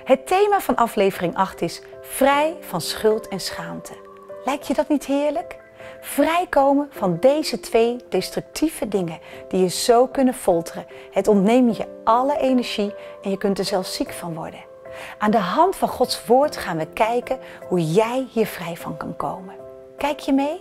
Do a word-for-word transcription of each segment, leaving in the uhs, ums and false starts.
Het thema van aflevering acht is vrij van schuld en schaamte. Lijkt je dat niet heerlijk? Vrijkomen van deze twee destructieve dingen die je zo kunnen folteren. Het ontneemt je alle energie en je kunt er zelfs ziek van worden. Aan de hand van Gods woord gaan we kijken hoe jij hier vrij van kan komen. Kijk je mee?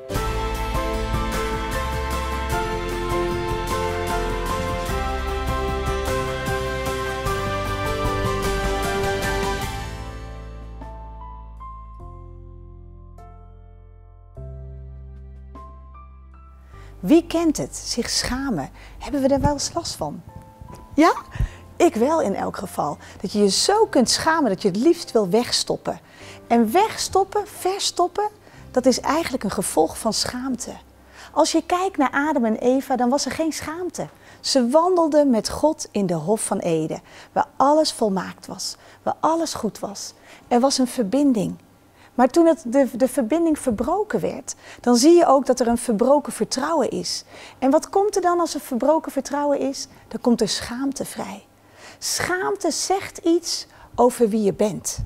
Wie kent het? Zich schamen. Hebben we er wel eens last van? Ja? Ik wel in elk geval. Dat je je zo kunt schamen dat je het liefst wil wegstoppen. En wegstoppen, verstoppen, dat is eigenlijk een gevolg van schaamte. Als je kijkt naar Adam en Eva, dan was er geen schaamte. Ze wandelden met God in de Hof van Eden, waar alles volmaakt was, waar alles goed was. Er was een verbinding. Maar toen het de, de verbinding verbroken werd, dan zie je ook dat er een verbroken vertrouwen is. En wat komt er dan als er verbroken vertrouwen is? Dan komt er schaamte vrij. Schaamte zegt iets over wie je bent.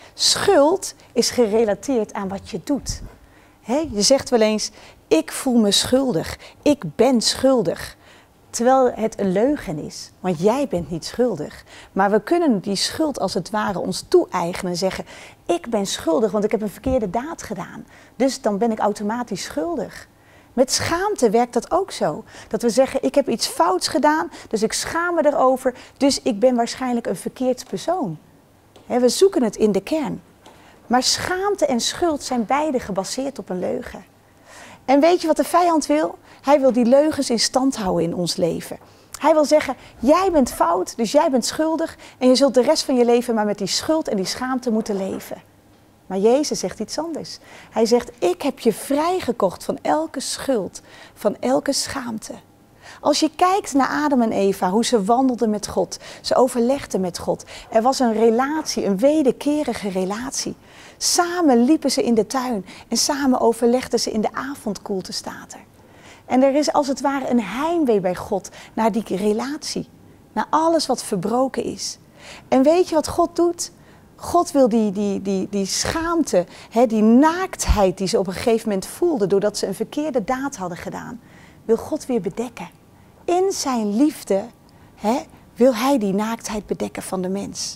Schuld is gerelateerd aan wat je doet. He, je zegt wel eens, ik voel me schuldig, ik ben schuldig. Terwijl het een leugen is, want jij bent niet schuldig. Maar we kunnen die schuld als het ware ons toe-eigenen en zeggen, ik ben schuldig, want ik heb een verkeerde daad gedaan. Dus dan ben ik automatisch schuldig. Met schaamte werkt dat ook zo. Dat we zeggen, ik heb iets fouts gedaan, dus ik schaam me erover, dus ik ben waarschijnlijk een verkeerd persoon. He, we zoeken het in de kern. Maar schaamte en schuld zijn beide gebaseerd op een leugen. En weet je wat de vijand wil? Hij wil die leugens in stand houden in ons leven. Hij wil zeggen, jij bent fout, dus jij bent schuldig en je zult de rest van je leven maar met die schuld en die schaamte moeten leven. Maar Jezus zegt iets anders. Hij zegt, ik heb je vrijgekocht van elke schuld, van elke schaamte. Als je kijkt naar Adam en Eva, hoe ze wandelden met God, ze overlegden met God. Er was een relatie, een wederkerige relatie. Samen liepen ze in de tuin en samen overlegden ze in de avondkoelte, staat er. En er is als het ware een heimwee bij God naar die relatie, naar alles wat verbroken is. En weet je wat God doet? God wil die, die, die, die schaamte, hè, die naaktheid die ze op een gegeven moment voelden doordat ze een verkeerde daad hadden gedaan, wil God weer bedekken. In zijn liefde hè, wil hij die naaktheid bedekken van de mens.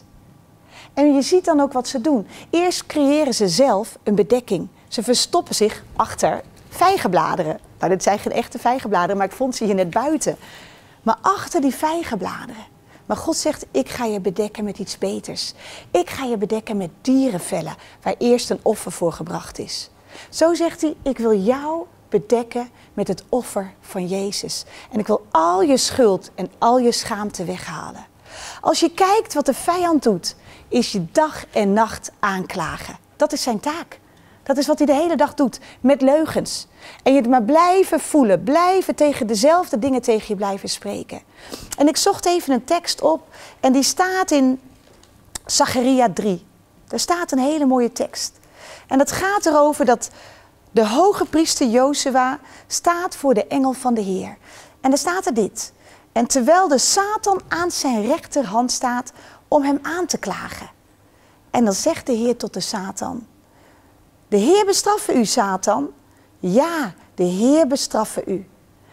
En je ziet dan ook wat ze doen. Eerst creëren ze zelf een bedekking. Ze verstoppen zich achter vijgenbladeren. Nou, dit zijn geen echte vijgenbladeren, maar ik vond ze hier net buiten. Maar achter die vijgenbladeren. Maar God zegt, ik ga je bedekken met iets beters. Ik ga je bedekken met dierenvellen, waar eerst een offer voor gebracht is. Zo zegt hij, ik wil jou bedekken met het offer van Jezus. En ik wil al je schuld en al je schaamte weghalen. Als je kijkt wat de vijand doet, is je dag en nacht aanklagen. Dat is zijn taak. Dat is wat hij de hele dag doet, met leugens. En je het maar blijven voelen, blijven tegen dezelfde dingen tegen je blijven spreken. En ik zocht even een tekst op en die staat in Zacharia drie. Daar staat een hele mooie tekst. En dat gaat erover dat de hoge priester Jozua staat voor de engel van de Heer. En daar staat er dit. En terwijl de Satan aan zijn rechterhand staat om hem aan te klagen. En dan zegt de Heer tot de Satan, de Heer bestraffen u, Satan. Ja, de Heer bestraffen u.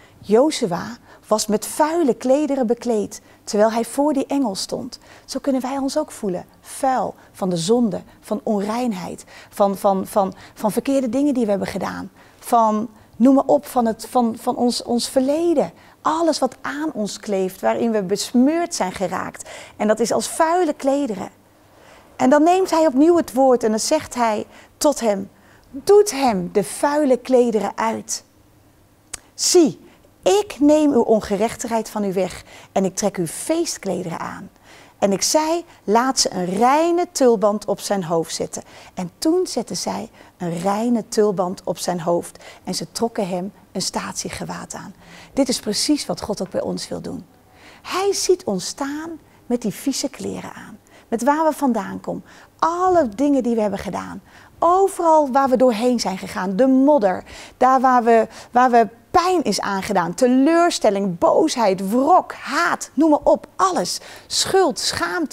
Jozua was met vuile klederen bekleed, terwijl hij voor die engel stond. Zo kunnen wij ons ook voelen. Vuil van de zonde, van onreinheid, van, van, van, van verkeerde dingen die we hebben gedaan. Van, noem maar op, van, het, van, van ons, ons verleden. Alles wat aan ons kleeft, waarin we besmeurd zijn geraakt. En dat is als vuile klederen. En dan neemt hij opnieuw het woord en dan zegt hij tot hem, doet hem de vuile klederen uit. Zie, ik neem uw ongerechtigheid van u weg en ik trek uw feestklederen aan. En ik zei, laat ze een reine tulband op zijn hoofd zetten. En toen zetten zij een reine tulband op zijn hoofd en ze trokken hem een statiegewaad aan. Dit is precies wat God ook bij ons wil doen. Hij ziet ons staan met die vieze kleren aan. Met waar we vandaan komen. Alle dingen die we hebben gedaan. Overal waar we doorheen zijn gegaan. De modder. Daar waar we, waar we pijn is aangedaan. Teleurstelling, boosheid, wrok, haat. Noem maar op. Alles. Schuld, schaamte.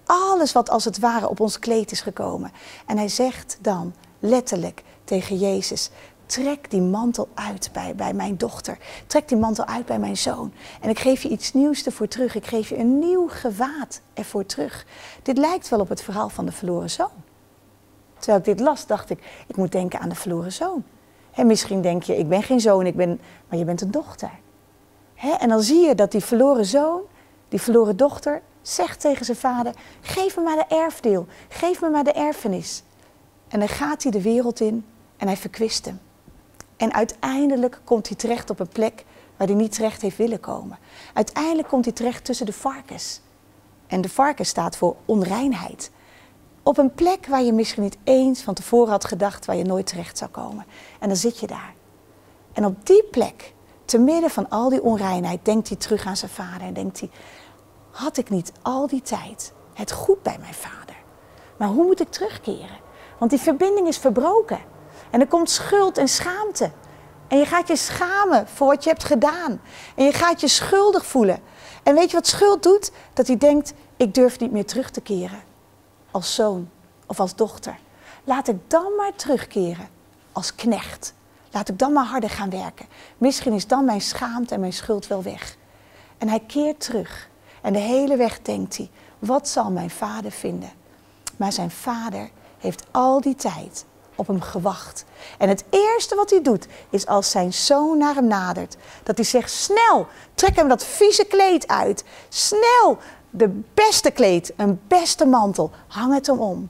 alles wat als het ware op ons kleed is gekomen. En hij zegt dan letterlijk tegen Jezus, trek die mantel uit bij, bij mijn dochter. Trek die mantel uit bij mijn zoon. En ik geef je iets nieuws ervoor terug. Ik geef je een nieuw gewaad ervoor terug. Dit lijkt wel op het verhaal van de verloren zoon. Terwijl ik dit las, dacht ik, ik moet denken aan de verloren zoon. En misschien denk je, ik ben geen zoon, ik ben, maar je bent een dochter. He, en dan zie je dat die verloren zoon, die verloren dochter, zegt tegen zijn vader, geef me maar de erfdeel, geef me maar de erfenis. En dan gaat hij de wereld in en hij verkwist hem. En uiteindelijk komt hij terecht op een plek waar hij niet terecht heeft willen komen. Uiteindelijk komt hij terecht tussen de varkens. En de varkens staat voor onreinheid. Op een plek waar je misschien niet eens van tevoren had gedacht waar je nooit terecht zou komen. En dan zit je daar. En op die plek, te midden van al die onreinheid, denkt hij terug aan zijn vader. En denkt hij, had ik niet al die tijd het goed bij mijn vader? Maar hoe moet ik terugkeren? Want die verbinding is verbroken. En er komt schuld en schaamte. En je gaat je schamen voor wat je hebt gedaan. En je gaat je schuldig voelen. En weet je wat schuld doet? Dat hij denkt, ik durf niet meer terug te keren. Als zoon of als dochter. Laat ik dan maar terugkeren als knecht. Laat ik dan maar harder gaan werken. Misschien is dan mijn schaamte en mijn schuld wel weg. En hij keert terug. En de hele weg denkt hij, wat zal mijn vader vinden? Maar zijn vader heeft al die tijd op hem gewacht. En het eerste wat hij doet, is als zijn zoon naar hem nadert, dat hij zegt, snel, trek hem dat vieze kleed uit. Snel, de beste kleed, een beste mantel, hang het hem om.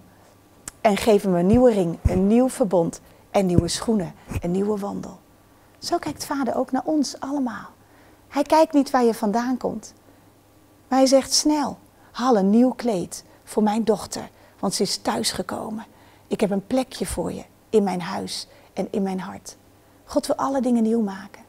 En geef hem een nieuwe ring, een nieuw verbond en nieuwe schoenen, een nieuwe wandel. Zo kijkt vader ook naar ons allemaal. Hij kijkt niet waar je vandaan komt. Maar hij zegt, snel, haal een nieuw kleed voor mijn dochter, want ze is thuisgekomen. Ik heb een plekje voor je in mijn huis en in mijn hart. God wil alle dingen nieuw maken.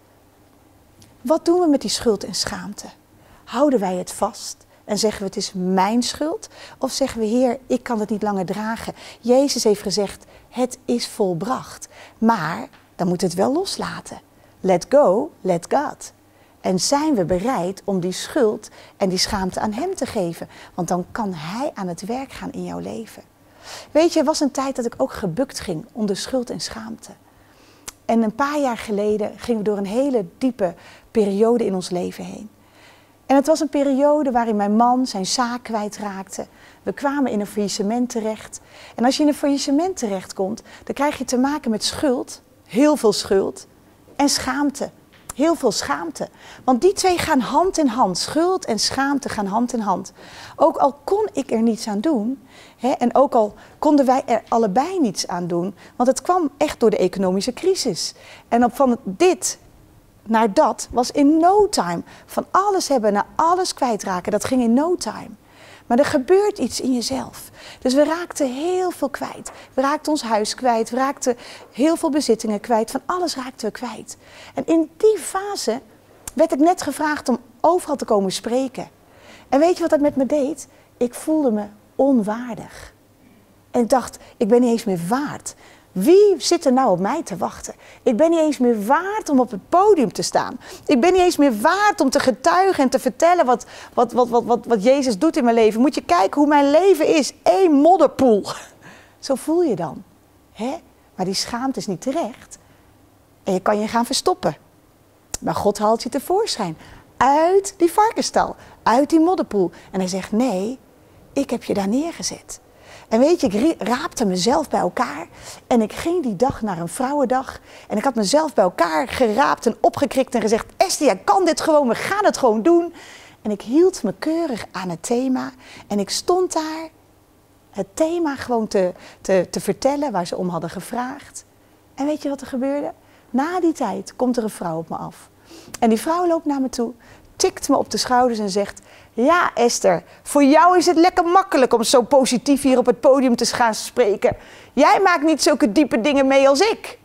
Wat doen we met die schuld en schaamte? Houden wij het vast en zeggen we het is mijn schuld? Of zeggen we, Heer, ik kan het niet langer dragen. Jezus heeft gezegd, het is volbracht. Maar dan moet het wel loslaten. Let go, let God. En zijn we bereid om die schuld en die schaamte aan hem te geven? Want dan kan hij aan het werk gaan in jouw leven. Weet je, er was een tijd dat ik ook gebukt ging onder schuld en schaamte. En een paar jaar geleden gingen we door een hele diepe periode in ons leven heen. En het was een periode waarin mijn man zijn zaak kwijtraakte. We kwamen in een faillissement terecht. En als je in een faillissement terechtkomt, dan krijg je te maken met schuld, heel veel schuld, en schaamte. Heel veel schaamte. Want die twee gaan hand in hand. Schuld en schaamte gaan hand in hand. Ook al kon ik er niets aan doen. Hè, en ook al konden wij er allebei niets aan doen. Want het kwam echt door de economische crisis. En op van dit naar dat was in no time. Van alles hebben naar alles kwijtraken. Dat ging in no time. Maar er gebeurt iets in jezelf. Dus we raakten heel veel kwijt. We raakten ons huis kwijt. We raakten heel veel bezittingen kwijt. Van alles raakten we kwijt. En in die fase werd ik net gevraagd om overal te komen spreken. En weet je wat dat met me deed? Ik voelde me onwaardig. En ik dacht, ik ben niet eens meer waard. Wie zit er nou op mij te wachten? Ik ben niet eens meer waard om op het podium te staan. Ik ben niet eens meer waard om te getuigen en te vertellen wat, wat, wat, wat, wat, wat Jezus doet in mijn leven. Moet je kijken hoe mijn leven is. Eén modderpoel. Zo voel je dan. Hè? Maar die schaamte is niet terecht. En je kan je gaan verstoppen. Maar God haalt je tevoorschijn. Uit die varkenstal. Uit die modderpoel. En hij zegt, nee, ik heb je daar neergezet. En weet je, ik raapte mezelf bij elkaar en ik ging die dag naar een vrouwendag. En ik had mezelf bij elkaar geraapt en opgekrikt en gezegd, Esther, jij kan dit gewoon, we gaan het gewoon doen. En ik hield me keurig aan het thema en ik stond daar het thema gewoon te, te, te vertellen waar ze om hadden gevraagd. En weet je wat er gebeurde? Na die tijd komt er een vrouw op me af. En die vrouw loopt naar me toe, tikt me op de schouders en zegt, ja Esther, voor jou is het lekker makkelijk om zo positief hier op het podium te gaan spreken. Jij maakt niet zulke diepe dingen mee als ik.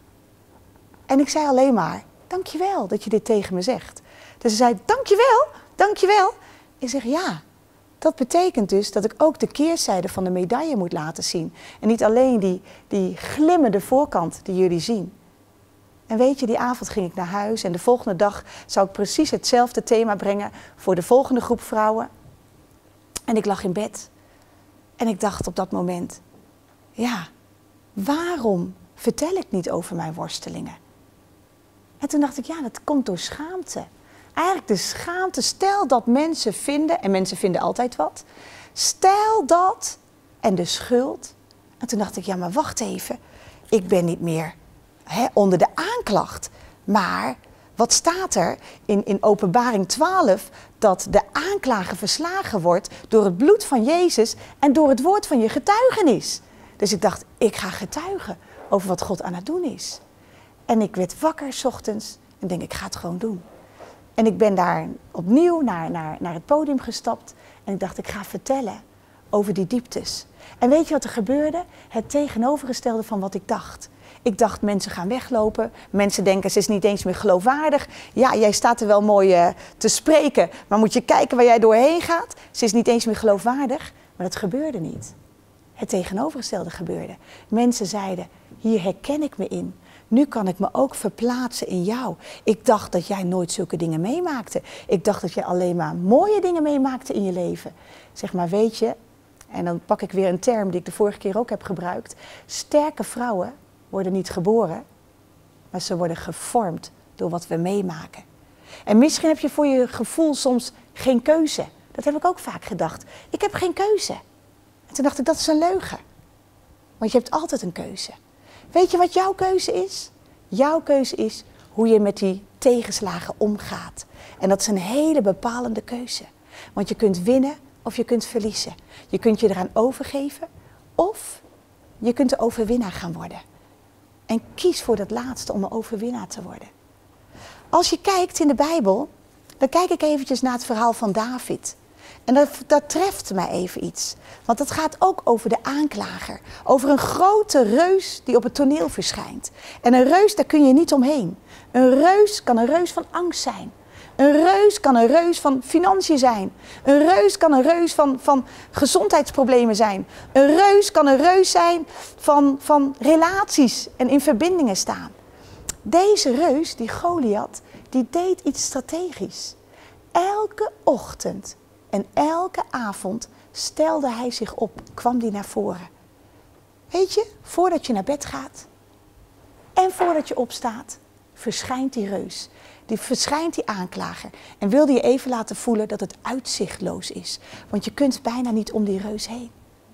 En ik zei alleen maar, dankjewel dat je dit tegen me zegt. Dus ze zei, dankjewel, dankjewel. Ik zeg, ja, dat betekent dus dat ik ook de keerzijde van de medaille moet laten zien. En niet alleen die, die glimmende voorkant die jullie zien. En weet je, die avond ging ik naar huis en de volgende dag zou ik precies hetzelfde thema brengen voor de volgende groep vrouwen. En ik lag in bed. En ik dacht op dat moment, ja, waarom vertel ik niet over mijn worstelingen? En toen dacht ik, ja, dat komt door schaamte. Eigenlijk de schaamte, stel dat mensen vinden, en mensen vinden altijd wat. Stel dat, en de schuld. En toen dacht ik, ja, maar wacht even. Ik ben niet meer hè, onder de aanklacht. Maar wat staat er in, in Openbaring twaalf? Dat de aanklager verslagen wordt door het bloed van Jezus en door het woord van je getuigenis. Dus ik dacht, ik ga getuigen over wat God aan het doen is. En ik werd wakker 's ochtends en denk, ik ga het gewoon doen. En ik ben daar opnieuw naar, naar, naar het podium gestapt. En ik dacht, ik ga vertellen over die dieptes. En weet je wat er gebeurde? Het tegenovergestelde van wat ik dacht. Ik dacht, mensen gaan weglopen. Mensen denken, ze is niet eens meer geloofwaardig. Ja, jij staat er wel mooi uh, te spreken. Maar moet je kijken waar jij doorheen gaat. Ze is niet eens meer geloofwaardig. Maar dat gebeurde niet. Het tegenovergestelde gebeurde. Mensen zeiden, hier herken ik me in. Nu kan ik me ook verplaatsen in jou. Ik dacht dat jij nooit zulke dingen meemaakte. Ik dacht dat jij alleen maar mooie dingen meemaakte in je leven. Zeg maar, weet je, en dan pak ik weer een term die ik de vorige keer ook heb gebruikt. Sterke vrouwen worden niet geboren, maar ze worden gevormd door wat we meemaken. En misschien heb je voor je gevoel soms geen keuze. Dat heb ik ook vaak gedacht. Ik heb geen keuze. En toen dacht ik, dat is een leugen. Want je hebt altijd een keuze. Weet je wat jouw keuze is? Jouw keuze is hoe je met die tegenslagen omgaat. En dat is een hele bepalende keuze. Want je kunt winnen of je kunt verliezen. Je kunt je eraan overgeven of je kunt de overwinnaar gaan worden. En kies voor dat laatste om een overwinnaar te worden. Als je kijkt in de Bijbel, dan kijk ik eventjes naar het verhaal van David. En dat, dat treft mij even iets. Want dat gaat ook over de aanklager. Over een grote reus die op het toneel verschijnt. En een reus, daar kun je niet omheen. Een reus kan een reus van angst zijn. Een reus kan een reus van financiën zijn. Een reus kan een reus van, van gezondheidsproblemen zijn. Een reus kan een reus zijn van, van relaties en in verbindingen staan. Deze reus, die Goliath, die deed iets strategisch. Elke ochtend en elke avond stelde hij zich op, kwam hij naar voren. Weet je, voordat je naar bed gaat en voordat je opstaat, verschijnt die reus. Die verschijnt die aanklager en wilde je even laten voelen dat het uitzichtloos is. Want je kunt bijna niet om die reus heen.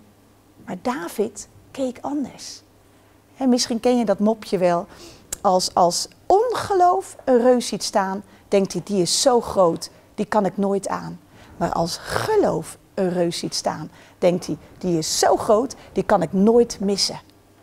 Maar David keek anders. En misschien ken je dat mopje wel. Als, als ongeloof een reus ziet staan, denkt hij, die is zo groot, die kan ik nooit aan. Maar als geloof een reus ziet staan, denkt hij, die is zo groot, die kan ik nooit missen.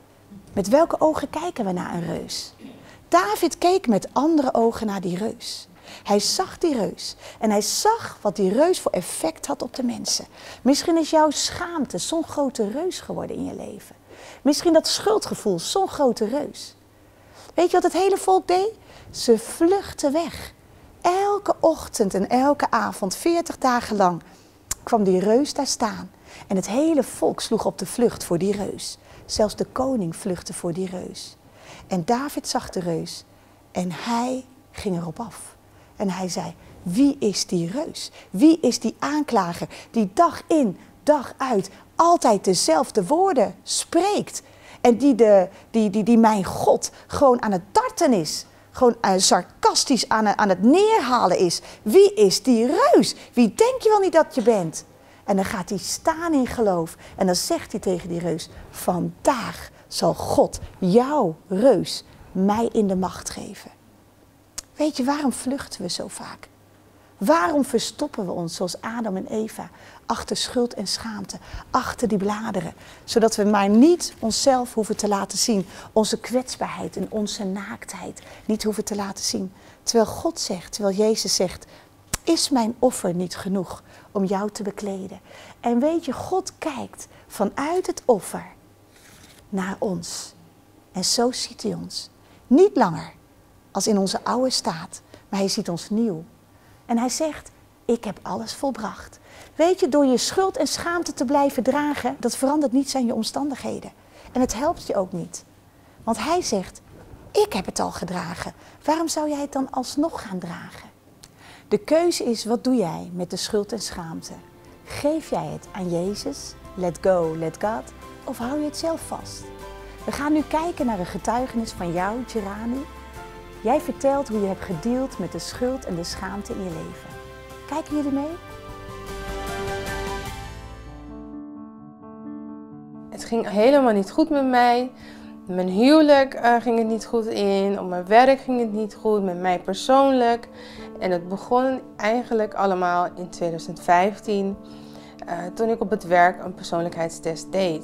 Met welke ogen kijken we naar een reus? David keek met andere ogen naar die reus. Hij zag die reus en hij zag wat die reus voor effect had op de mensen. Misschien is jouw schaamte zo'n grote reus geworden in je leven. Misschien dat schuldgevoel zo'n grote reus. Weet je wat het hele volk deed? Ze vluchtten weg. Elke ochtend en elke avond, veertig dagen lang, kwam die reus daar staan. En het hele volk sloeg op de vlucht voor die reus. Zelfs de koning vluchtte voor die reus. En David zag de reus en hij ging erop af. En hij zei, wie is die reus? Wie is die aanklager die dag in, dag uit altijd dezelfde woorden spreekt? En die, de, die, die, die mijn God gewoon aan het tarten is. Gewoon uh, sarcastisch aan, aan het neerhalen is. Wie is die reus? Wie denk je wel niet dat je bent? En dan gaat hij staan in geloof. En dan zegt hij tegen die reus, vandaag zal God, jouw reus, mij in de macht geven. Weet je, waarom vluchten we zo vaak? Waarom verstoppen we ons, zoals Adam en Eva, achter schuld en schaamte, achter die bladeren? Zodat we maar niet onszelf hoeven te laten zien, onze kwetsbaarheid en onze naaktheid niet hoeven te laten zien. Terwijl God zegt, terwijl Jezus zegt, is mijn offer niet genoeg om jou te bekleden? En weet je, God kijkt vanuit het offer naar ons. En zo ziet hij ons. Niet langer als in onze oude staat, maar hij ziet ons nieuw. En hij zegt, ik heb alles volbracht. Weet je, door je schuld en schaamte te blijven dragen, dat verandert niets aan je omstandigheden. En het helpt je ook niet. Want hij zegt, ik heb het al gedragen. Waarom zou jij het dan alsnog gaan dragen? De keuze is, wat doe jij met de schuld en schaamte? Geef jij het aan Jezus, let go, let God, of hou je het zelf vast? We gaan nu kijken naar een getuigenis van jou, Gerani. Jij vertelt hoe je hebt gedeeld met de schuld en de schaamte in je leven. Kijken jullie mee? Het ging helemaal niet goed met mij. Mijn huwelijk uh, ging het niet goed in, op mijn werk ging het niet goed, met mij persoonlijk. En het begon eigenlijk allemaal in tweeduizend vijftien, uh, toen ik op het werk een persoonlijkheidstest deed.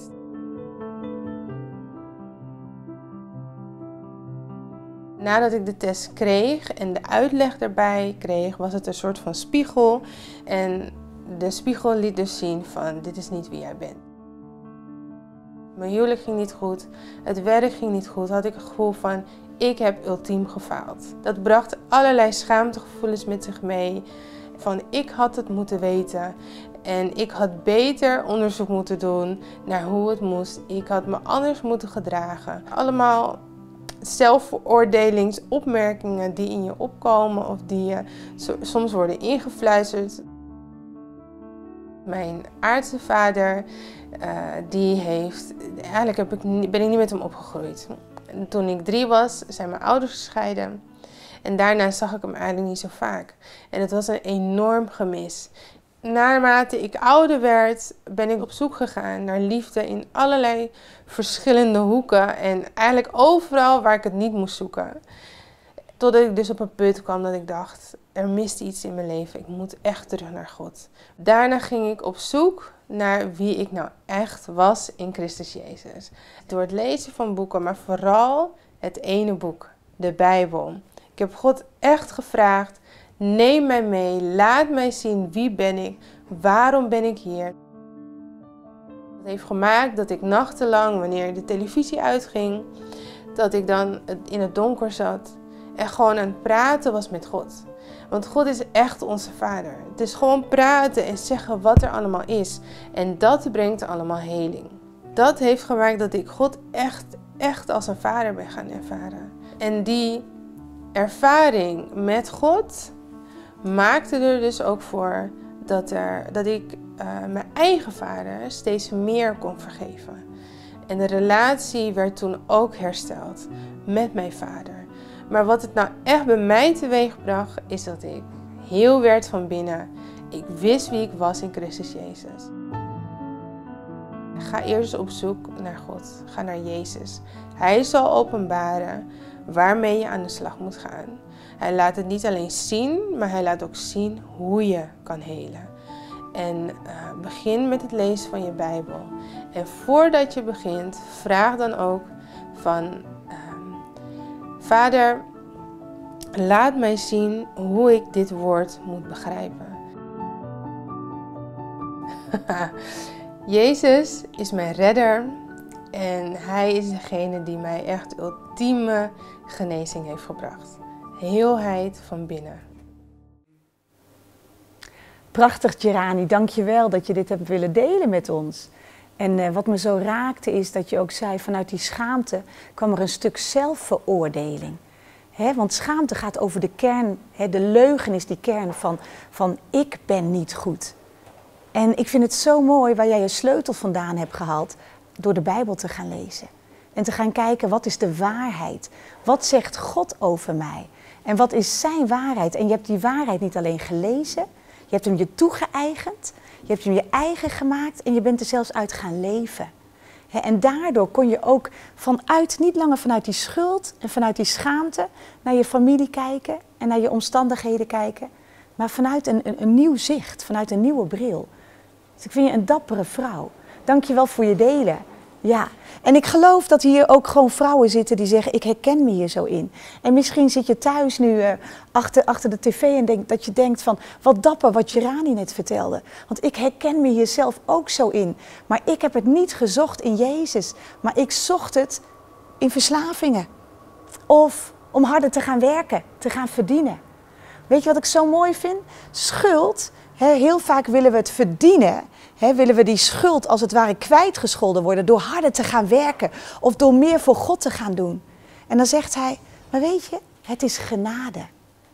Nadat ik de test kreeg en de uitleg daarbij kreeg, was het een soort van spiegel. En de spiegel liet dus zien van, dit is niet wie jij bent. Mijn huwelijk ging niet goed, het werk ging niet goed, had ik het gevoel van, ik heb ultiem gefaald. Dat bracht allerlei schaamtegevoelens met zich mee. Van, ik had het moeten weten en ik had beter onderzoek moeten doen naar hoe het moest. Ik had me anders moeten gedragen. Allemaal zelfveroordelingsopmerkingen die in je opkomen of die je soms worden ingefluisterd. Mijn aardse vader, uh, die heeft, eigenlijk heb ik, ben ik niet met hem opgegroeid. Toen ik drie was, zijn mijn ouders gescheiden. En daarna zag ik hem eigenlijk niet zo vaak. En het was een enorm gemis. Naarmate ik ouder werd, ben ik op zoek gegaan naar liefde in allerlei verschillende hoeken. En eigenlijk overal waar ik het niet moest zoeken. Totdat ik dus op een punt kwam dat ik dacht, er mist iets in mijn leven. Ik moet echt terug naar God. Daarna ging ik op zoek naar wie ik nou echt was in Christus Jezus. Door het lezen van boeken, maar vooral het ene boek, de Bijbel. Ik heb God echt gevraagd, neem mij mee, laat mij zien wie ben ik, waarom ben ik hier. Dat heeft gemaakt dat ik nachtenlang, wanneer de televisie uitging, dat ik dan in het donker zat en gewoon aan het praten was met God. Want God is echt onze Vader. Het is gewoon praten en zeggen wat er allemaal is. En dat brengt allemaal heling. Dat heeft gemaakt dat ik God echt, echt als een vader ben gaan ervaren. En die ervaring met God maakte er dus ook voor dat, er, dat ik uh, mijn eigen vader steeds meer kon vergeven. En de relatie werd toen ook hersteld met mijn vader. Maar wat het nou echt bij mij teweegbracht, is dat ik heel werd van binnen. Ik wist wie ik was in Christus Jezus. Ga eerst op zoek naar God. Ga naar Jezus. Hij zal openbaren waarmee je aan de slag moet gaan. Hij laat het niet alleen zien, maar hij laat ook zien hoe je kan helen. En uh, begin met het lezen van je Bijbel. En voordat je begint, vraag dan ook van, uh, Vader, laat mij zien hoe ik dit woord moet begrijpen. Jezus is mijn redder en hij is degene die mij echt ultieme genezing heeft gebracht. Heelheid van binnen. Prachtig, Gerani. Dank je wel dat je dit hebt willen delen met ons. En uh, wat me zo raakte is dat je ook zei, vanuit die schaamte kwam er een stuk zelfveroordeling. He, want schaamte gaat over de kern, he, de leugen is die kern van, van ik ben niet goed. En ik vind het zo mooi waar jij je sleutel vandaan hebt gehaald door de Bijbel te gaan lezen. En te gaan kijken, wat is de waarheid? Wat zegt God over mij? En wat is zijn waarheid? En je hebt die waarheid niet alleen gelezen, je hebt hem je toegeëigend, je hebt hem je eigen gemaakt en je bent er zelfs uit gaan leven. He, en daardoor kon je ook vanuit, niet langer vanuit die schuld en vanuit die schaamte, naar je familie kijken en naar je omstandigheden kijken, maar vanuit een, een, een nieuw zicht, vanuit een nieuwe bril. Dus ik vind je een dappere vrouw. Dank je wel voor je delen. Ja, en ik geloof dat hier ook gewoon vrouwen zitten die zeggen, ik herken me hier zo in. En misschien zit je thuis nu uh, achter, achter de tv en denk, dat je denkt van, wat dapper wat Gerani net vertelde. Want ik herken me hier zelf ook zo in. Maar ik heb het niet gezocht in Jezus, maar ik zocht het in verslavingen. Of om harder te gaan werken, te gaan verdienen. Weet je wat ik zo mooi vind? Schuld, hè, heel vaak willen we het verdienen. He, willen we die schuld als het ware kwijtgescholden worden door harder te gaan werken of door meer voor God te gaan doen. En dan zegt hij, maar weet je, het is genade.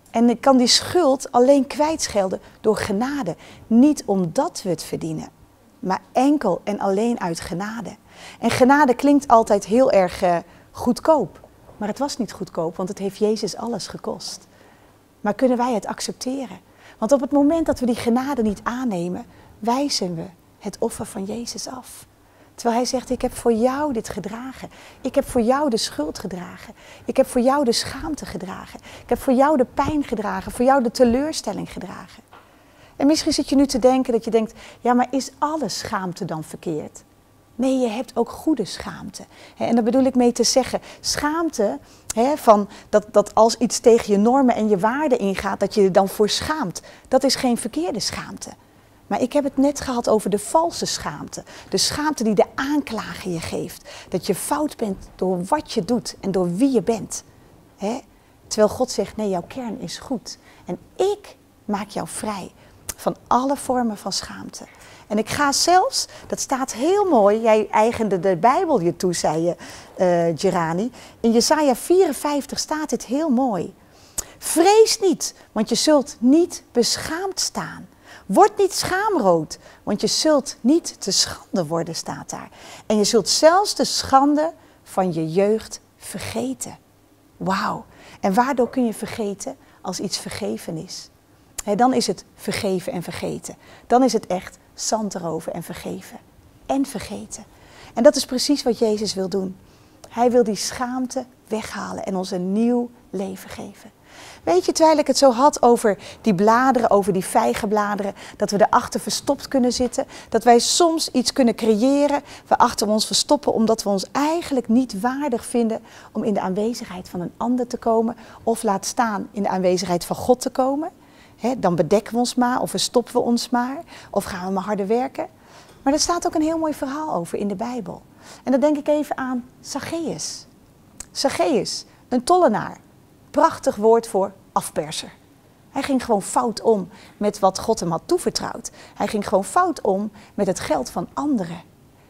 En ik kan die schuld alleen kwijtschelden door genade. Niet omdat we het verdienen, maar enkel en alleen uit genade. En genade klinkt altijd heel erg uh, goedkoop. Maar het was niet goedkoop, want het heeft Jezus alles gekost. Maar kunnen wij het accepteren? Want op het moment dat we die genade niet aannemen, wijzen we het offer van Jezus af. Terwijl hij zegt, ik heb voor jou dit gedragen. Ik heb voor jou de schuld gedragen. Ik heb voor jou de schaamte gedragen. Ik heb voor jou de pijn gedragen. Voor jou de teleurstelling gedragen. En misschien zit je nu te denken dat je denkt, ja, maar is alle schaamte dan verkeerd? Nee, je hebt ook goede schaamte. En daar bedoel ik mee te zeggen, schaamte, hè, van dat, dat als iets tegen je normen en je waarden ingaat, dat je je dan voor schaamt. Dat is geen verkeerde schaamte. Maar ik heb het net gehad over de valse schaamte. De schaamte die de aanklager je geeft. Dat je fout bent door wat je doet en door wie je bent. Hè? Terwijl God zegt, nee, jouw kern is goed. En ik maak jou vrij van alle vormen van schaamte. En ik ga zelfs, dat staat heel mooi, jij eigende de Bijbel je toe, zei je, uh, Gerani. In Jesaja vierenvijftig staat dit heel mooi. Vrees niet, want je zult niet beschaamd staan. Word niet schaamrood, want je zult niet te schande worden, staat daar. En je zult zelfs de schande van je jeugd vergeten. Wauw. En waardoor kun je vergeten? Als iets vergeven is. He, dan is het vergeven en vergeten. Dan is het echt zand erover en vergeven. En vergeten. En dat is precies wat Jezus wil doen. Hij wil die schaamte weghalen en ons een nieuw leven geven. Weet je, terwijl ik het zo had over die bladeren, over die vijgenbladeren, dat we erachter verstopt kunnen zitten, dat wij soms iets kunnen creëren, we achter ons verstoppen omdat we ons eigenlijk niet waardig vinden om in de aanwezigheid van een ander te komen, of laat staan in de aanwezigheid van God te komen. He, dan bedekken we ons maar, of verstoppen we ons maar, of gaan we maar harder werken. Maar er staat ook een heel mooi verhaal over in de Bijbel. En dan denk ik even aan Zacchaeus. Zacchaeus, een tollenaar. Prachtig woord voor afperser. Hij ging gewoon fout om met wat God hem had toevertrouwd. Hij ging gewoon fout om met het geld van anderen.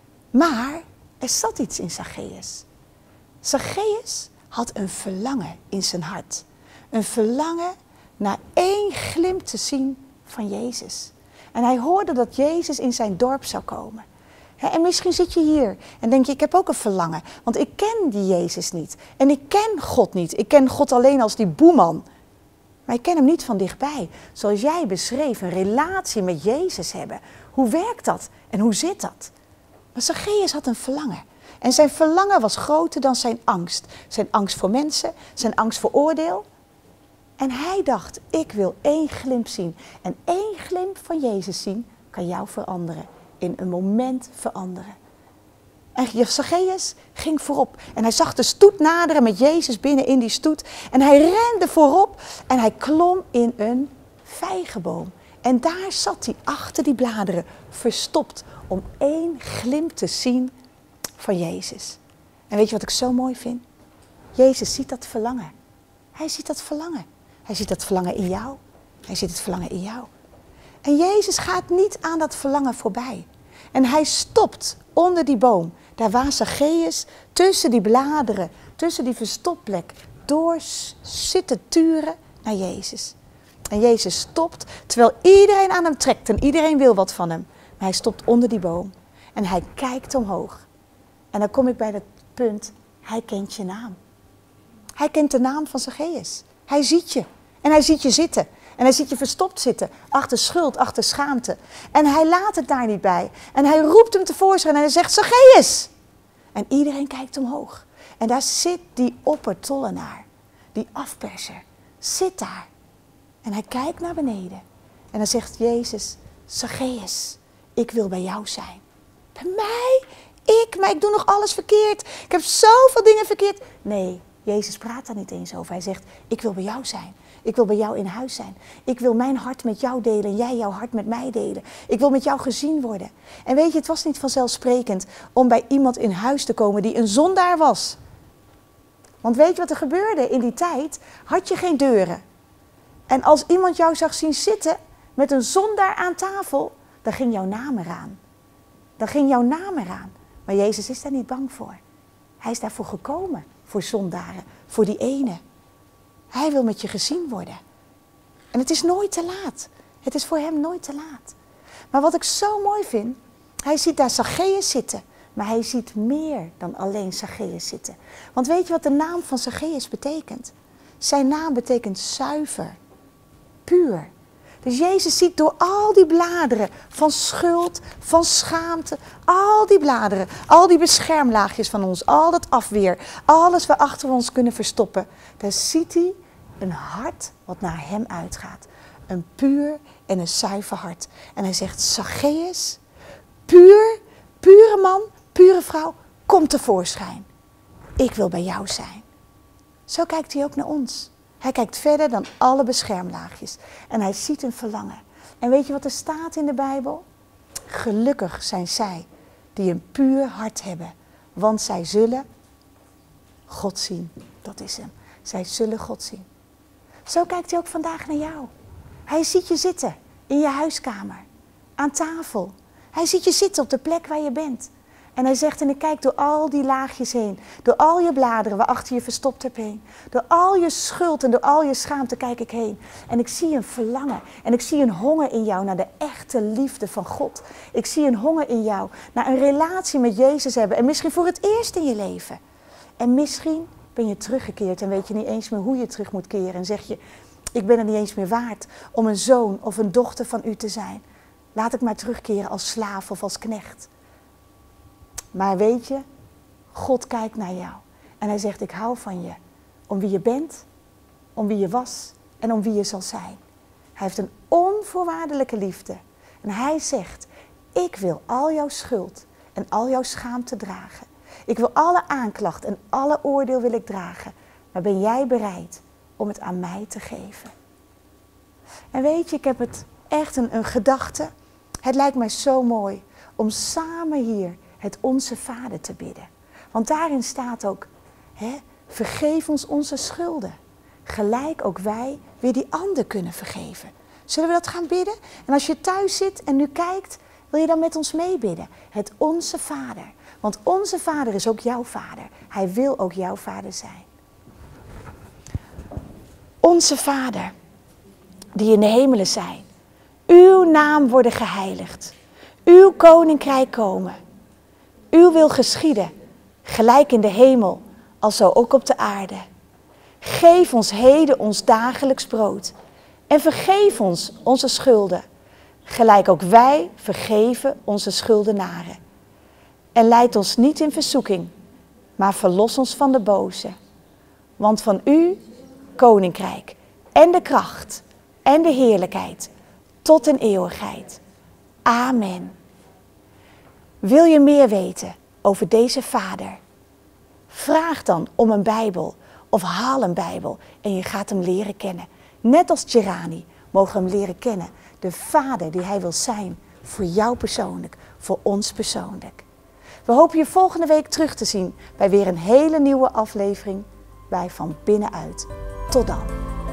Maar er zat iets in Zacchaeus. Zacchaeus had een verlangen in zijn hart. Een verlangen naar één glimp te zien van Jezus. En hij hoorde dat Jezus in zijn dorp zou komen. En misschien zit je hier en denk je, ik heb ook een verlangen. Want ik ken die Jezus niet. En ik ken God niet. Ik ken God alleen als die boeman. Maar ik ken hem niet van dichtbij. Zoals jij beschreef, een relatie met Jezus hebben. Hoe werkt dat? En hoe zit dat? Maar Zacchaeus had een verlangen. En zijn verlangen was groter dan zijn angst. Zijn angst voor mensen, zijn angst voor oordeel. En hij dacht, ik wil één glimp zien. En één glimp van Jezus zien kan jou veranderen. In een moment veranderen. En Zacchaeus ging voorop. En hij zag de stoet naderen met Jezus binnen in die stoet. En hij rende voorop en hij klom in een vijgenboom. En daar zat hij achter die bladeren, verstopt, om één glimp te zien van Jezus. En weet je wat ik zo mooi vind? Jezus ziet dat verlangen. Hij ziet dat verlangen. Hij ziet dat verlangen in jou. Hij ziet het verlangen in jou. En Jezus gaat niet aan dat verlangen voorbij. En hij stopt onder die boom. Daar waar Zacchaeus tussen die bladeren, tussen die verstopplek, door zit te turen naar Jezus. En Jezus stopt, terwijl iedereen aan hem trekt en iedereen wil wat van hem. Maar hij stopt onder die boom. En hij kijkt omhoog. En dan kom ik bij dat punt, hij kent je naam. Hij kent de naam van Zacchaeus. Hij ziet je. En hij ziet je zitten. En hij ziet je verstopt zitten, achter schuld, achter schaamte. En hij laat het daar niet bij. En hij roept hem tevoorschijn en hij zegt, Zacchaeus! En iedereen kijkt omhoog. En daar zit die oppertollenaar, die afperser, zit daar. En hij kijkt naar beneden. En dan zegt Jezus, Zacchaeus, ik wil bij jou zijn. Bij mij? Ik? Maar ik doe nog alles verkeerd. Ik heb zoveel dingen verkeerd. Nee, Jezus praat daar niet eens over. Hij zegt, ik wil bij jou zijn. Ik wil bij jou in huis zijn. Ik wil mijn hart met jou delen en jij jouw hart met mij delen. Ik wil met jou gezien worden. En weet je, het was niet vanzelfsprekend om bij iemand in huis te komen die een zondaar was. Want weet je wat er gebeurde in die tijd? Had je geen deuren. En als iemand jou zag zien zitten met een zondaar aan tafel, dan ging jouw naam eraan. Dan ging jouw naam eraan. Maar Jezus is daar niet bang voor. Hij is daarvoor gekomen, voor zondaren, voor die ene. Hij wil met je gezien worden. En het is nooit te laat. Het is voor hem nooit te laat. Maar wat ik zo mooi vind, hij ziet daar Zacchaeus zitten. Maar hij ziet meer dan alleen Zacchaeus zitten. Want weet je wat de naam van Zacchaeus betekent? Zijn naam betekent zuiver, puur. Dus Jezus ziet door al die bladeren van schuld, van schaamte, al die bladeren, al die beschermlaagjes van ons, al dat afweer, alles waarachter we ons kunnen verstoppen. Daar ziet hij een hart wat naar hem uitgaat. Een puur en een zuiver hart. En hij zegt, Zacchaeus, puur, pure man, pure vrouw, kom tevoorschijn. Ik wil bij jou zijn. Zo kijkt hij ook naar ons. Hij kijkt verder dan alle beschermlaagjes. En hij ziet een verlangen. En weet je wat er staat in de Bijbel? Gelukkig zijn zij die een puur hart hebben. Want zij zullen God zien. Dat is hem. Zij zullen God zien. Zo kijkt hij ook vandaag naar jou. Hij ziet je zitten in je huiskamer. Aan tafel. Hij ziet je zitten op de plek waar je bent. En hij zegt, en ik kijk door al die laagjes heen. Door al je bladeren waarachter je verstopt hebt heen. Door al je schuld en door al je schaamte kijk ik heen. En ik zie een verlangen. En ik zie een honger in jou naar de echte liefde van God. Ik zie een honger in jou naar een relatie met Jezus hebben. En misschien voor het eerst in je leven. En misschien ben je teruggekeerd en weet je niet eens meer hoe je terug moet keren. En zeg je, ik ben er niet eens meer waard om een zoon of een dochter van u te zijn. Laat ik maar terugkeren als slaaf of als knecht. Maar weet je, God kijkt naar jou. En hij zegt, ik hou van je. Om wie je bent, om wie je was en om wie je zal zijn. Hij heeft een onvoorwaardelijke liefde. En hij zegt, ik wil al jouw schuld en al jouw schaamte dragen. Ik wil alle aanklacht en alle oordeel wil ik dragen. Maar ben jij bereid om het aan mij te geven? En weet je, ik heb het echt een, een gedachte. Het lijkt mij zo mooi om samen hier het Onze Vader te bidden. Want daarin staat ook, hè, vergeef ons onze schulden. Gelijk ook wij weer die ander kunnen vergeven. Zullen we dat gaan bidden? En als je thuis zit en nu kijkt, wil je dan met ons meebidden? Het Onze Vader. Want onze Vader is ook jouw Vader. Hij wil ook jouw Vader zijn. Onze Vader, die in de hemelen zijn. Uw naam worden geheiligd. Uw koninkrijk komen. Uw wil geschieden, gelijk in de hemel, als zo ook op de aarde. Geef ons heden ons dagelijks brood. En vergeef ons onze schulden, gelijk ook wij vergeven onze schuldenaren. En leid ons niet in verzoeking, maar verlos ons van de boze. Want van u, koninkrijk, en de kracht, en de heerlijkheid, tot in eeuwigheid. Amen. Wil je meer weten over deze Vader? Vraag dan om een Bijbel of haal een Bijbel en je gaat hem leren kennen. Net als Gerani mogen we hem leren kennen. De Vader die hij wil zijn voor jou persoonlijk, voor ons persoonlijk. We hopen je volgende week terug te zien bij weer een hele nieuwe aflevering bij Van Binnenuit. Tot dan.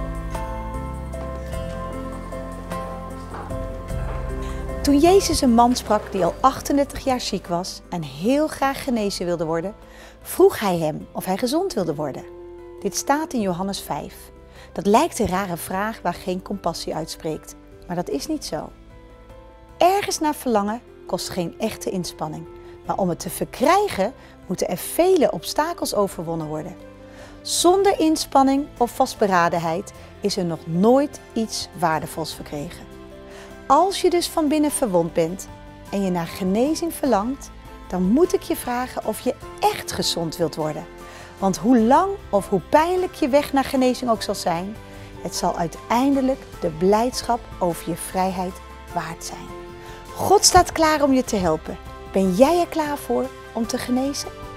Toen Jezus een man sprak die al achtendertig jaar ziek was en heel graag genezen wilde worden, vroeg hij hem of hij gezond wilde worden. Dit staat in Johannes vijf. Dat lijkt een rare vraag waar geen compassie uitspreekt, maar dat is niet zo. Ergens naar verlangen kost geen echte inspanning, maar om het te verkrijgen moeten er vele obstakels overwonnen worden. Zonder inspanning of vastberadenheid is er nog nooit iets waardevols verkregen. Als je dus van binnen verwond bent en je naar genezing verlangt, dan moet ik je vragen of je echt gezond wilt worden. Want hoe lang of hoe pijnlijk je weg naar genezing ook zal zijn, het zal uiteindelijk de blijdschap over je vrijheid waard zijn. God staat klaar om je te helpen. Ben jij er klaar voor om te genezen?